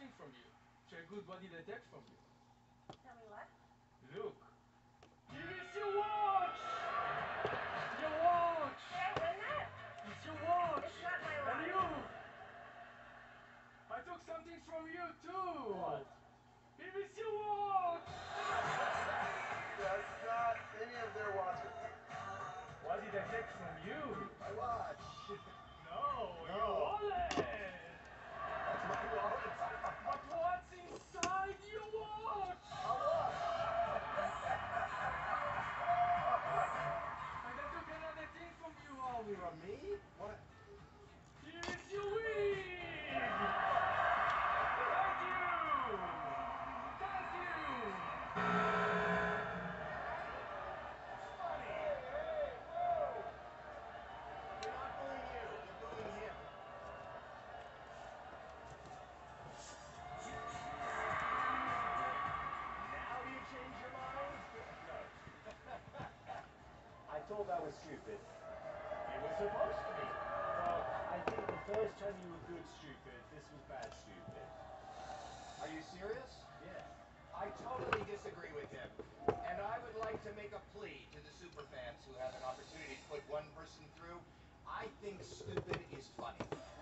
something from you. Try a good body detect from you. Tell me what? Look. Here is your watch! Your watch! Did I win that? It's your watch! It's not my watch. And you! I took something from you too! What? Here is your watch! That's not any of their watches. What did I take from you? My watch. No, No. your wallet! That's my wallet. But what's inside your watch? A watch. And I took another thing from you, Ollie. From me? What? Here is your wig! Thank you! Thank you! Funny. Hey, whoa. They're not bullying you. They're bullying him. Now you change your mind? No. I thought that was stupid. It was supposed to be. Well, I think the first time you were good stupid, this was bad stupid. Are you serious? Yeah. I totally disagree with him. And I would like to make a plea to the superfans who have an opportunity to put one person through. I think stupid is funny.